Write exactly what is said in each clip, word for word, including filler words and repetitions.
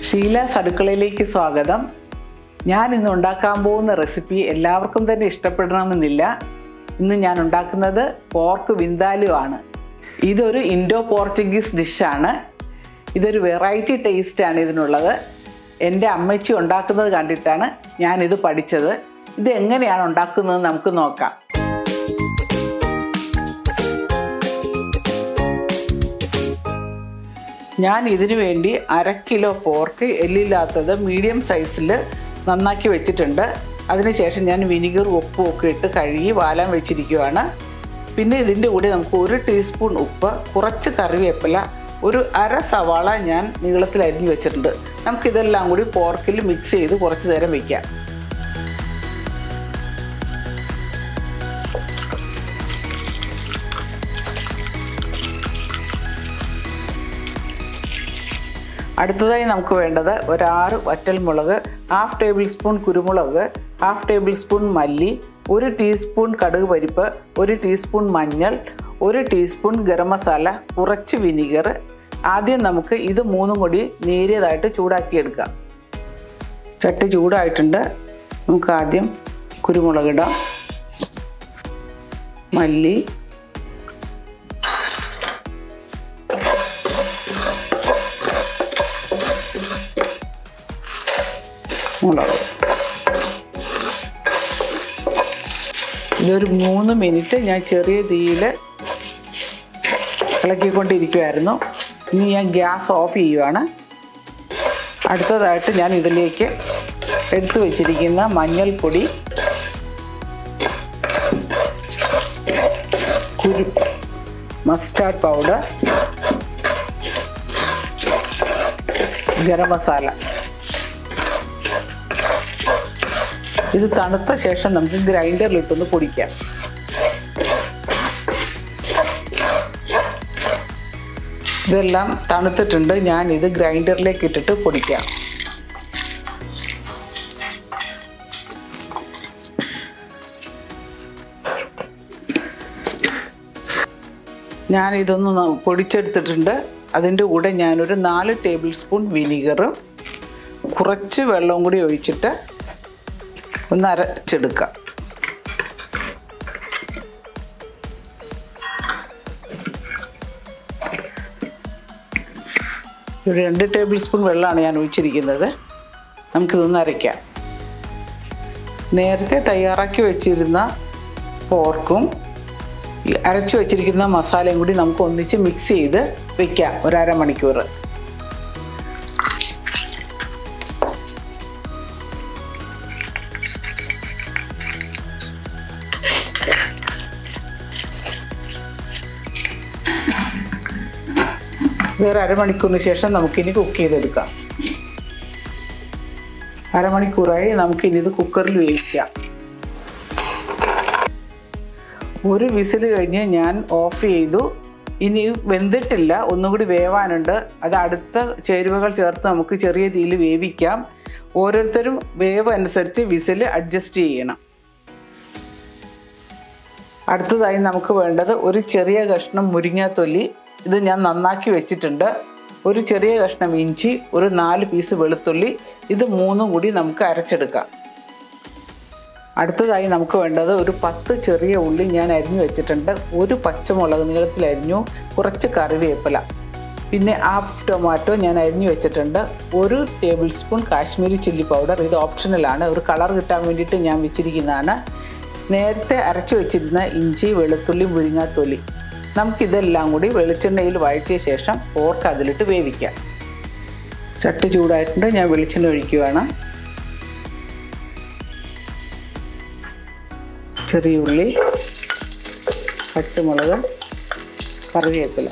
ഷീലാസ് അടുക്കളയിലേക്ക് സ്വാഗതം. ഞാൻ ഇന്ന് ഉണ്ടാക്കാൻ പോകുന്ന റെസിപ്പി എല്ലാവർക്കും തന്നെ ഇഷ്ടപ്പെടണമെന്നില്ല. ഇന്ന് ഞാൻ ഉണ്ടാക്കുന്നത് പോർക്ക് വിന്താലു ആണ്. ഇതൊരു ഇൻഡോ പോർച്ചുഗീസ് ഡിഷാണ്. ഇതൊരു വെറൈറ്റി ടേസ്റ്റാണ് ഇതിനുള്ളത്. എൻ്റെ അമ്മച്ചി ഉണ്ടാക്കുന്നത് കണ്ടിട്ടാണ് ഞാനിത് പഠിച്ചത്. ഇത് എങ്ങനെയാണ് ഉണ്ടാക്കുന്നത് നമുക്ക് നോക്കാം. ഞാൻ ഇതിനു വേണ്ടി അര കിലോ പോർക്ക് എല്ലില്ലാത്തത് മീഡിയം സൈസിൽ നന്നാക്കി വെച്ചിട്ടുണ്ട്. അതിനുശേഷം ഞാൻ വിനിഗർ ഉപ്പും ഒക്കെ ഇട്ട് കഴുകി വാലാൻ വെച്ചിരിക്കുകയാണ്. പിന്നെ ഇതിൻ്റെ കൂടെ നമുക്ക് ഒരു ടീസ്പൂൺ ഉപ്പ്, കുറച്ച് കറിവേപ്പില, ഒരു അര സവാള ഞാൻ നീളത്തിൽ അരിഞ്ഞ് വെച്ചിട്ടുണ്ട്. നമുക്കിതെല്ലാം കൂടി പോർക്കിൽ മിക്സ് ചെയ്ത് കുറച്ച് നേരം വയ്ക്കാം. അടുത്തതായി നമുക്ക് വേണ്ടത് ഒരാറ് വറ്റൽമുളക്, ഹാഫ് ടേബിൾ സ്പൂൺ കുരുമുളക്, ഹാഫ് ടേബിൾ സ്പൂൺ മല്ലി, ഒരു ടീസ്പൂൺ കടുക് പരിപ്പ്, ഒരു ടീസ്പൂൺ മഞ്ഞൾ, ഒരു ടീസ്പൂൺ ഗരം മസാല, കുറച്ച് വിനിഗർ. ആദ്യം നമുക്ക് ഇത് മൂന്നും കൂടി നേരിയതായിട്ട് ചൂടാക്കിയെടുക്കാം. ചട്ടി ചൂടായിട്ടുണ്ട്. നമുക്ക് ആദ്യം കുരുമുളക് ഇടാം, മല്ലി, മുളക്. ഇതൊരു മൂന്ന് മിനിറ്റ് ഞാൻ ചെറിയ തീയിൽ ഇളക്കിക്കൊണ്ടിരിക്കുമായിരുന്നു. ഇനി ഞാൻ ഗ്യാസ് ഓഫ് ചെയ്യുവാണ്. അടുത്തതായിട്ട് ഞാൻ ഇതിലേക്ക് എടുത്തു വച്ചിരിക്കുന്ന മഞ്ഞൾപ്പൊടി, കുരു മസ്റ്റാർഡ് പൗഡർ, ഗരം മസാല. ഇത് തണുത്ത ശേഷം നമുക്ക് ഗ്രൈൻഡറിലിട്ടൊന്ന് പൊടിക്കാം. ഇതെല്ലാം തണുത്തിട്ടുണ്ട്. ഞാൻ ഇത് ഗ്രൈൻഡറിലേക്ക് ഇട്ടിട്ട് പൊടിക്കാം. ഞാനിതൊന്ന് പൊടിച്ചെടുത്തിട്ടുണ്ട്. അതിൻ്റെ കൂടെ ഞാനൊരു നാല് ടേബിൾ സ്പൂൺ വിനീഗറും കുറച്ച് വെള്ളവും കൂടി ഒഴിച്ചിട്ട് ഒന്ന് അരച്ചെടുക്കാം. ഒരു രണ്ട് ടേബിൾ സ്പൂൺ വെള്ളമാണ് ഞാൻ ഒഴിച്ചിരിക്കുന്നത്. നമുക്കിതൊന്ന് അരയ്ക്കാം. നേരത്തെ തയ്യാറാക്കി വെച്ചിരുന്ന പോർക്കും അരച്ചു വെച്ചിരിക്കുന്ന മസാലയും കൂടി നമുക്ക് ഒന്നിച്ച് മിക്സ് ചെയ്ത് വെക്കാം ഒരു അരമണിക്കൂർ. വേറെ അരമണിക്കൂറിന് ശേഷം നമുക്കിനി കുക്ക് ചെയ്തെടുക്കാം. അരമണിക്കൂറായി. നമുക്കിനി ഇത് കുക്കറിൽ വേവിക്കാം. ഒരു വിസിൽ കഴിഞ്ഞ് ഞാൻ ഓഫ് ചെയ്തു. ഇനി വെന്തിട്ടില്ല, ഒന്നുകൂടി വേവാനുണ്ട്. അത് അടുത്ത ചേരുവകൾ ചേർത്ത് നമുക്ക് ചെറിയ തീയിൽ വേവിക്കാം. ഓരോരുത്തരും വേവ് അനുസരിച്ച് വിസിൽ അഡ്ജസ്റ്റ് ചെയ്യണം. അടുത്തതായി നമുക്ക് വേണ്ടത് ഒരു ചെറിയ കഷ്ണം മുരിങ്ങാത്തൊലി. ഇത് ഞാൻ നന്നാക്കി വെച്ചിട്ടുണ്ട്. ഒരു ചെറിയ കഷ്ണം ഇഞ്ചി, ഒരു നാല് പീസ് വെളുത്തുള്ളി. ഇത് മൂന്നും കൂടി നമുക്ക് അരച്ചെടുക്കാം. അടുത്തതായി നമുക്ക് വേണ്ടത് ഒരു പത്ത് ചെറിയ ഉള്ളി ഞാൻ അരിഞ്ഞു വെച്ചിട്ടുണ്ട്. ഒരു പച്ചമുളക് നീളത്തിൽ അരിഞ്ഞു, കുറച്ച് കറിവേപ്പില, പിന്നെ ഹാഫ് ടൊമാറ്റോ ഞാൻ അരിഞ്ഞു വെച്ചിട്ടുണ്ട്. ഒരു tablespoon Kashmiri chilli powder. ഇത് ഓപ്ഷണലാണ്, ഒരു കളർ കിട്ടാൻ വേണ്ടിയിട്ട് ഞാൻ വെച്ചിരിക്കുന്നതാണ്. നേരത്തെ അരച്ചു വെച്ചിരുന്ന ഇഞ്ചി, വെളുത്തുള്ളി, മുരിങ്ങാത്തൊലി. നമുക്കിതെല്ലാം കൂടി വെളിച്ചെണ്ണയിൽ വഴറ്റിയ ശേഷം പോർക്ക് അതിലിട്ട് വേവിക്കാം. ചട്ടി ചൂടായിട്ടുണ്ട്. ഞാൻ വെളിച്ചെണ്ണ ഒഴിക്കുകയാണ്. ചെറിയ ഉള്ളി, പച്ചമുളക്, കറിവേപ്പില.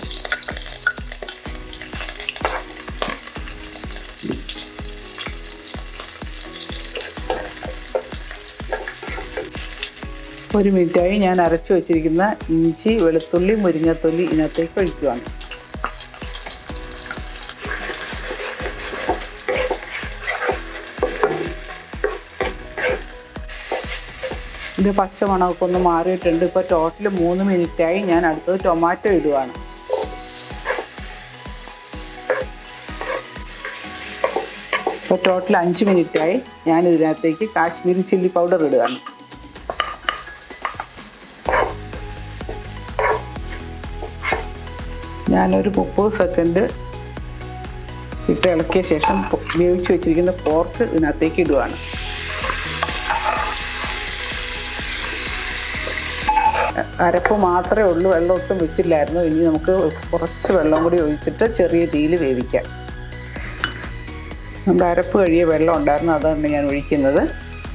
ഒരു മിനിറ്റായി ഞാൻ അരച്ചു വച്ചിരിക്കുന്ന ഇഞ്ചി, വെളുത്തുള്ളി, മുരിങ്ങത്തൊല്ലി ഇതിനകത്തേക്ക് ഒഴിക്കുകയാണ്. ഇത് പച്ചമണമൊക്കെ ഒന്ന് മാറിയിട്ടുണ്ട്. ഇപ്പോൾ ടോട്ടൽ മൂന്ന് മിനിറ്റായി. ഞാൻ അടുത്തത് ടൊമാറ്റോ ഇടുകയാണ്. അപ്പോൾ ടോട്ടൽ അഞ്ച് മിനിറ്റായി. ഞാൻ ഇതിനകത്തേക്ക് കാശ്മീരി ചില്ലി പൗഡർ ഇടുകയാണ്. ഞാനൊരു മുപ്പത് സെക്കൻഡ് ഇട്ട് ഇളക്കിയ ശേഷം വേവിച്ച് വെച്ചിരിക്കുന്ന പോർക്ക് ഇതിനകത്തേക്ക് ഇടുകയാണ്. അരപ്പ് മാത്രമേ ഉള്ളൂ, വെള്ളം ഒട്ടും വെച്ചില്ലായിരുന്നു. ഇനി നമുക്ക് കുറച്ച് വെള്ളം കൂടി ഒഴിച്ചിട്ട് ചെറിയ തീയിൽ വേവിക്കാം. നമ്മുടെ അരപ്പ് കഴിയ വെള്ളം ഉണ്ടായിരുന്നു, അതാണ് ഞാൻ ഒഴിക്കുന്നത്.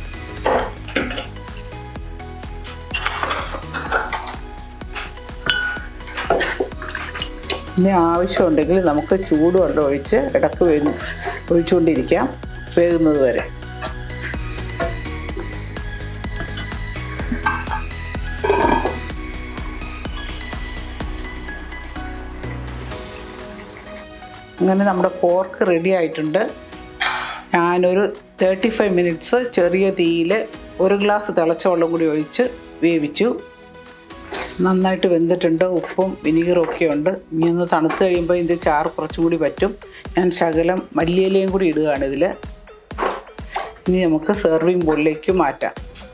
ഇനി ആവശ്യമുണ്ടെങ്കിൽ നമുക്ക് ചൂടുവെള്ളം ഒഴിച്ച് ഇടക്ക് വേ ഒഴിച്ചുകൊണ്ടിരിക്കാം വേകുന്നത് വരെ. അങ്ങനെ നമ്മുടെ പോർക്ക് റെഡി ആയിട്ടുണ്ട്. ഞാനൊരു തേർട്ടി ഫൈവ് മിനിറ്റ്സ് ചെറിയ തീയിൽ ഒരു ഗ്ലാസ് തിളച്ച വെള്ളം കൂടി ഒഴിച്ച് വേവിച്ചു. നന്നായിട്ട് വെന്തിട്ടുണ്ട്. ഉപ്പും വിനീഗറും ഒക്കെ ഉണ്ട്. ഇനി ഒന്ന് തണുത്ത് കഴിയുമ്പോൾ ഇതിൻ്റെ ചാറ് കുറച്ചും കൂടി പറ്റും. ഞാൻ ശകലം മല്ലിയിലയും കൂടി ഇടുകയാണ് ഇതിൽ. ഇനി നമുക്ക് സെർവിങ് ബോളിലേക്ക് മാറ്റാം.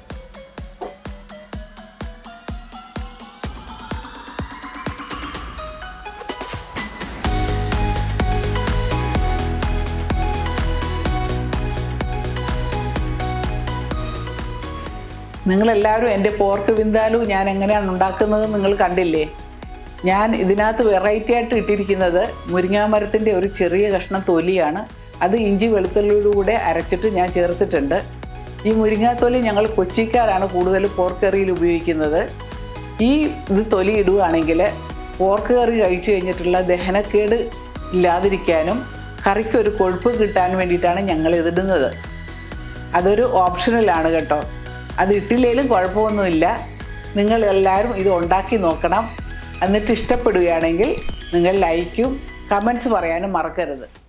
നിങ്ങളെല്ലാവരും എൻ്റെ പോർക്ക് വിന്താലു ഞാൻ എങ്ങനെയാണ് ഉണ്ടാക്കുന്നത് നിങ്ങൾ കണ്ടില്ലേ? ഞാൻ ഇതിനകത്ത് വെറൈറ്റി ആയിട്ട് ഇട്ടിരിക്കുന്നത് മുരിങ്ങാമരത്തിൻ്റെ ഒരു ചെറിയ കഷ്ണം തൊലിയാണ്. അത് ഇഞ്ചി വെളുത്തുള്ളിയുടെ അരച്ചിട്ട് ഞാൻ ചേർത്തിട്ടുണ്ട്. ഈ മുരിങ്ങാത്തൊലി ഞങ്ങൾ കൊച്ചിക്കാരാണ് കൂടുതൽ പോർക്ക് കറിയിൽ ഉപയോഗിക്കുന്നത്. ഈ ഇത് തൊലി ഇടുകയാണെങ്കിൽ പോർക്ക് കറി കഴിച്ചു കഴിഞ്ഞിട്ടുള്ള ദഹനക്കേട് ഇല്ലാതിരിക്കാനും കറിക്കൊരു കൊഴുപ്പ് കിട്ടാൻ വേണ്ടിയിട്ടാണ് ഞങ്ങൾ ഇതിടുന്നത്. അതൊരു ഓപ്ഷണലാണ് കേട്ടോ. അത് ഇട്ടില്ലേലും കുഴപ്പമൊന്നുമില്ല. നിങ്ങൾ എല്ലാവരും ഇത് ഉണ്ടാക്കി നോക്കണം. എന്നിട്ട് ഇഷ്ടപ്പെടുകയാണെങ്കിൽ നിങ്ങൾ ലൈക്കും കമൻറ്റ്സ് പറയാനും മറക്കരുത്.